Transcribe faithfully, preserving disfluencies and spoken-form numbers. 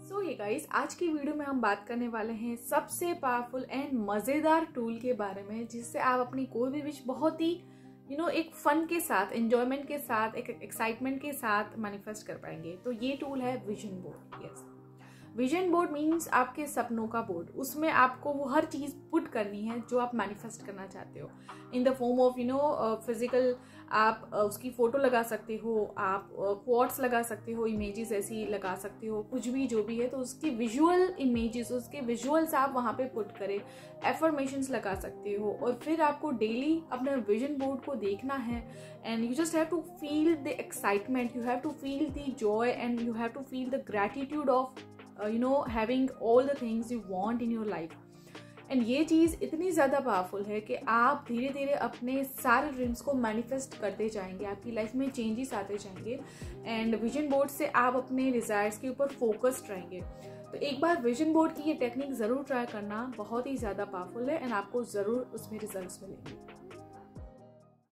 सो ये गाइस, आज की वीडियो में हम बात करने वाले हैं सबसे पावरफुल एंड मज़ेदार टूल के बारे में, जिससे आप अपनी कोई भी विश बहुत ही यू नो एक फन के साथ, एंजॉयमेंट के साथ, एक एक्साइटमेंट के साथ मैनिफेस्ट कर पाएंगे। तो ये टूल है vision board. Yes, vision board means आपके सपनों का बोर्ड। उसमें आपको वो हर चीज़ पुट करनी है जो आप मैनिफेस्ट करना चाहते हो, in the form of you know physical. आप uh, उसकी फ़ोटो लगा सकते हो, आप क्वाट्स uh, लगा सकते हो, इमेजेस ऐसी लगा सकते हो, कुछ भी जो भी है तो उसकी विजुअल इमेजेस, उसके विजुअल्स आप वहाँ पे पुट करें, एफर्मेशंस लगा सकते हो। और फिर आपको डेली अपने विजन बोर्ड को देखना है and you just have to feel the excitement, you have to feel the joy and you have to feel the gratitude of Uh, you know having all the things you want in your life। And ये चीज़ इतनी ज़्यादा powerful है कि आप धीरे धीरे अपने सारे ड्रीम्स को मैनिफेस्ट करते जाएंगे, आपकी लाइफ में चेंजेस आते जाएंगे एंड विजन बोर्ड से आप अपने डिज़ायर्स के ऊपर फोकस्ड रहेंगे। तो एक बार विजन बोर्ड की ये टेक्निक ज़रूर ट्राई करना, बहुत ही ज़्यादा पावरफुल है एंड आपको ज़रूर उसमें रिजल्ट्स मिलेंगे।